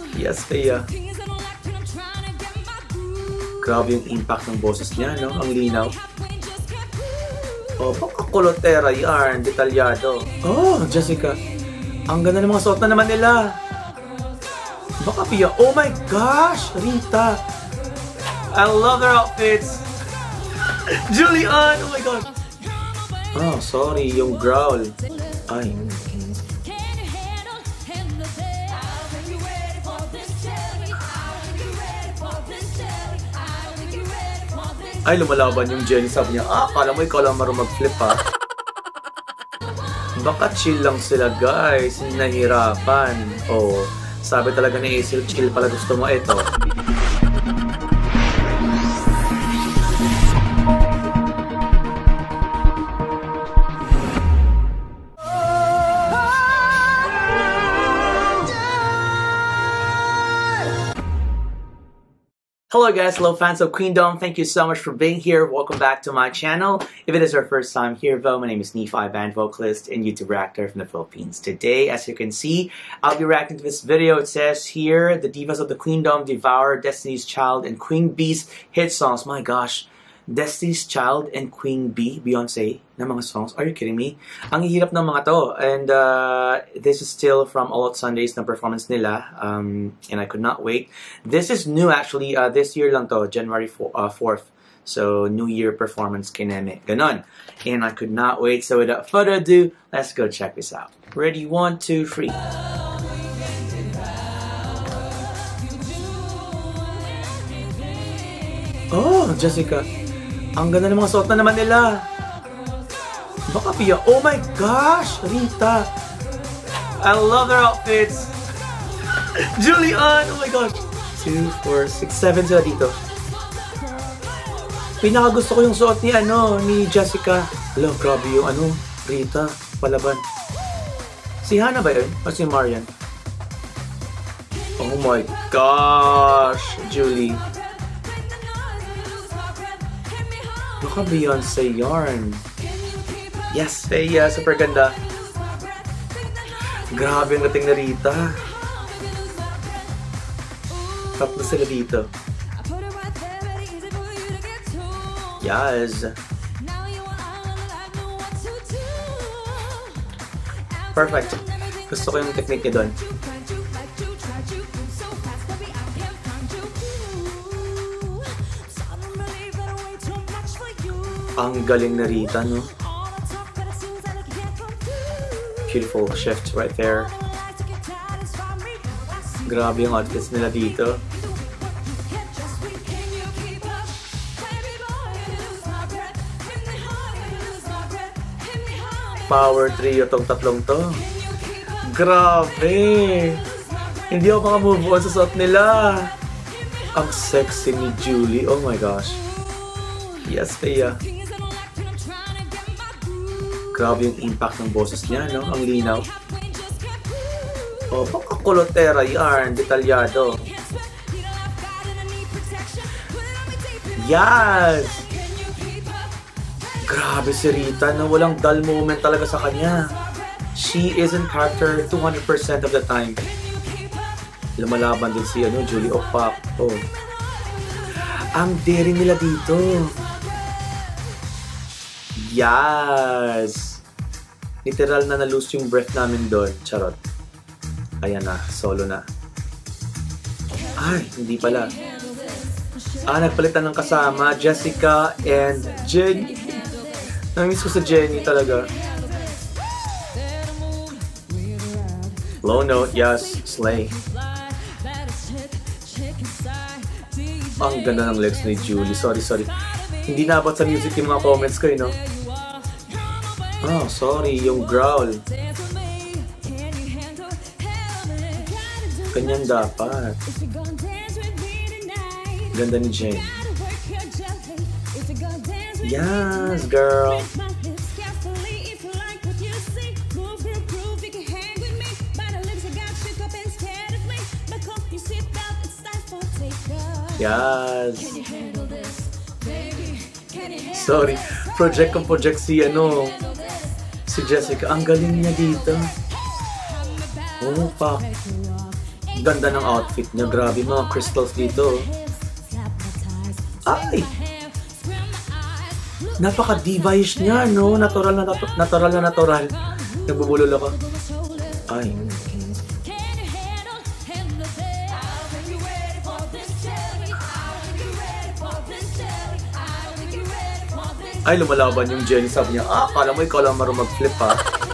Yes, Thea. Grabe yung impact ng boses niya, no? Ang linaw. Oh, pagkakulotera yarn, detalyado. Oh, Jessica. Ang ganda ng mga suot na naman nila. Baka Pia. Oh my gosh, Rita. I love their outfits. Julian, oh my gosh. Oh, sorry, yung growl. Ay. Ay, lumalaban yung Jenny. Sabi niya, akala mo ikaw lang marunong mag-flip, ha? Baka chill lang sila, guys. Nahirapan. Oh, sabi talaga ni Asil, chill pala gusto mo. Ito. Hello guys, hello fans of Queendom. Thank you so much for being here. Welcome back to my channel. If it is your first time here though, my name is Nephi, band vocalist and YouTube reactor from the Philippines. Today, as you can see, I'll be reacting to this video. It says here, the Divas of the Queendom, Devour, Destiny's Child, and Queen B's hit songs. My gosh, Destiny's Child and Queen B, Beyonce, na mga songs. Are you kidding me? Ang hirap ng mga to. And this is still from All Out Sundays na performance nila. And I could not wait. This is new actually. This year lang to, January 4th. So, New Year performance kay Neme. Ganon. And I could not wait. So, without further ado, let's go check this out. Ready? 1, 2, 3. Oh, Jessica. Ang ganda ng mga suot na naman nila. Baka Pia. Oh my gosh, Rita. I love their outfits. Julian, oh my gosh. 2, 4, 6, 7 sila dito. Pinaka gusto ko yung suot ni ni Jessica. Hello, grabe yung Rita, palaban. Si Hannah ba yun? O si Marian? Oh my gosh, Julie. Baka Beyonce yarn. Yes, Thea. Super ganda. Grabe ang dating na Rita. Tatlo sila dito. Yes. Perfect. Gusto ko yung technique niya doon. Ang galing na Rita, no? Beautiful shift right there. Grabe yung outfits nila dito. Power trio tong tatlong to. Grabe! Hindi ako makamove on sa suot nila. Ang sexy ni Julie. Oh my gosh. Yes, Thea. Grabe yung impact ng boses niya, no? Ang linaw. Oh, pagkakulotera yarn, detalyado. Yes! Grabe si Rita, no? Walang dull moment talaga sa kanya. She is in character 200% of the time. Lumalaban din si Julie Opak. Oh. Ang daring nila dito. Yes! Literal na na-lose yung breath namin doon. Charot. Ayan na, solo na. Ay, hindi pala. Nagpalitan ng kasama, Jessica and Jenny. Namiss ko sa Jenny talaga. Low note, yes, slay. Ang ganda ng legs ni Julie. Sorry. Hindi naabot sa music yung mga comments ko, no? Oh, sorry, yung growl. Ganyan dapat. Ganda ni Jane. Yes, girl. Yes. Sorry, project si si Jessica. Ang galing niya dito. Oh, pak. Ganda ng outfit niya. Grabe mga crystals dito. Ay! Napaka-diva-ish niya, no? Natural na natural. Nagbubulol ako. Ay. Ay, lumalaban yung Jenny. Sabi niya, akala mo ikaw lang marunong mag-flip, ha?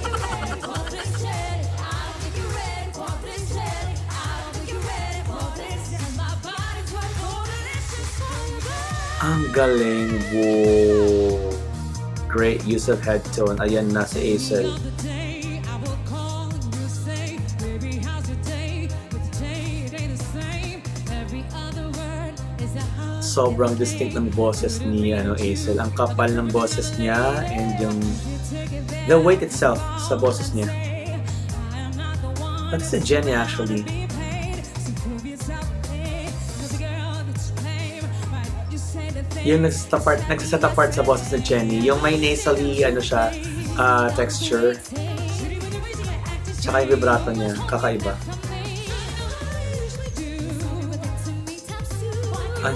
Ang galing. Whoa. Great use of head tone. Ayan na si Aisel. Sobrang distinct ng boses ni Aisel. Ang kapal ng boses niya and yung the weight itself sa boses niya. That's si Jenny actually. Yung nagsaset apart sa boses ni Jenny. Yung may nasally siya, texture. Tsaka yung vibrato niya, kakaiba. Ay.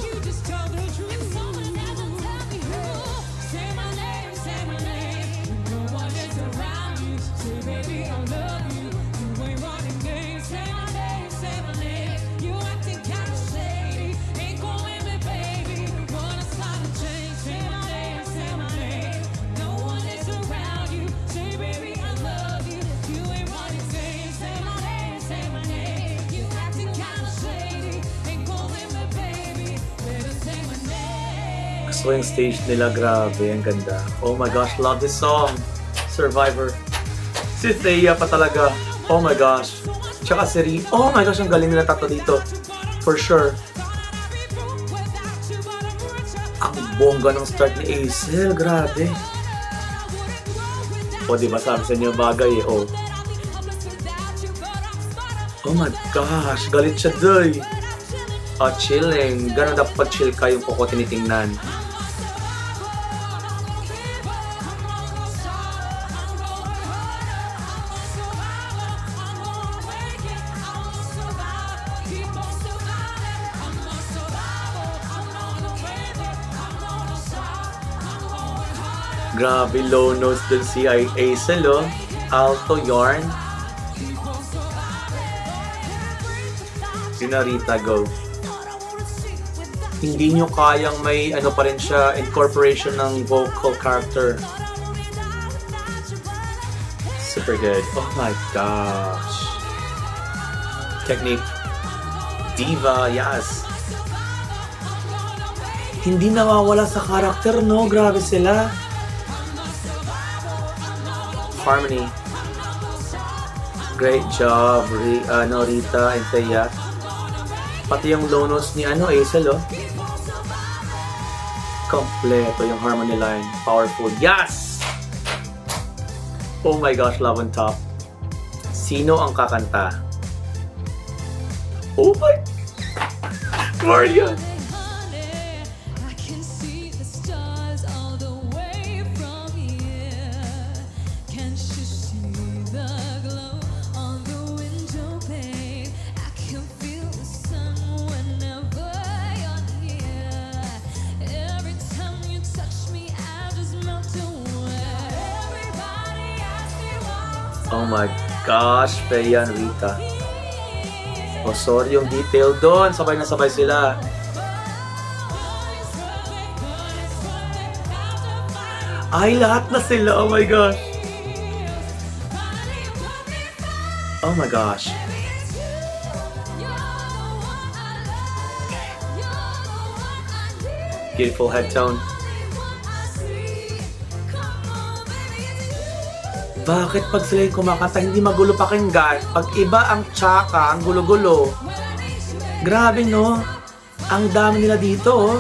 So yung stage nila, grabe, ang ganda. Oh my gosh, love this song. Survivor. Si Thea pa talaga. Oh my gosh. Tsaka si Ri. Oh my gosh, ang galing nila tatlo dito. For sure. Ang bongga ng start ni Aisel, grabe. O, diba sabi sa inyo bagay eh, oh. Oh my gosh, galit siya doy. Chilling. Gano'n dapat chill ka yung kuko tinitingnan. Grabe, low notes dun si Aisel, oh. Alto yarn. Sinarita, go. Hindi nyo kayang may pa rin siya, incorporation ng vocal character. Super good. Oh my gosh. Technique. Diva, yes. Hindi nawawala sa character, no? Grabe sila. Harmony. Great job, Rita and Thea. Pati yung low notes ni Aisel, oh. Kompleto yung harmony line. Powerful. Yes! Oh my gosh, love on top. Sino ang kakanta? Oh my... Maria! Oh my gosh, Thea and Rita. Oh, sorry yung detail doon. Sabay na sabay sila. Ay, lahat na sila. Oh my gosh. Oh my gosh. Beautiful head tone. Bakit pag sila yung kumakanta, hindi magulo pakinggan? Pag iba ang tsaka, ang gulo-gulo. Grabe, no? Ang dami nila dito, oh.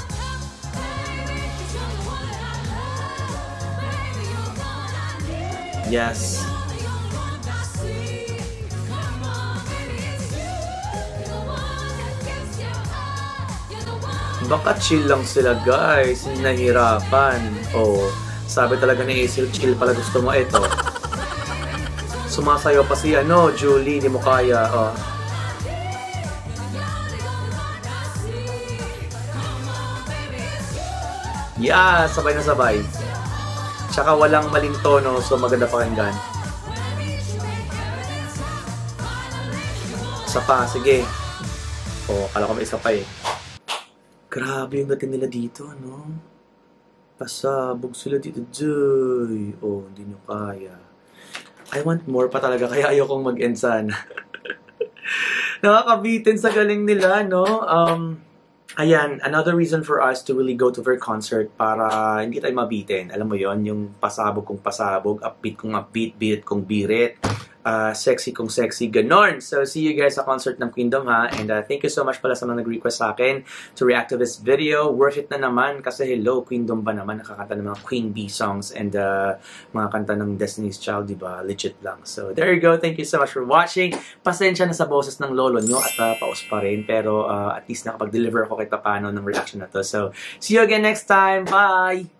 Yes. Baka chill lang sila, guys. Hindi nahihirapan. Oh. Sabi talaga ni Aisel, chill pala gusto mo. Ito. Sumasayaw pa si Julie, di mo kaya. Oh. Yeah, sabay na sabay. Tsaka walang maling tono, so maganda pakinggan. Isa pa, sige. Kala ko may isa pa eh. Grabe yung dating nila dito, no? Pasabog sila dito, Joy. Hindi nyo kaya. I want more pa talaga, kaya ayokong mag-end sana. Nakakabitin sa galing nila, no? Ayan, another reason for us to really go to their concert para hindi tayo mabitin. Alam mo yon, yung pasabog kong pasabog, upbeat kong upbeat, birit kong birit, sexy kong sexy, ganon. So, see you guys sa concert ng Queendom, ha? And thank you so much pala sa mga nag-request sa akin to react to this video. Worth it na naman kasi hello, Queendom ba naman? Nakakanta ng mga Queen Bee songs and mga kanta ng Destiny's Child, diba? Legit lang. So, there you go. Thank you so much for watching. Pasensya na sa boses ng lolo nyo at paus pa rin. Pero at least nakapag-deliver ako kahit paano ng reaction na to. So, see you again next time. Bye!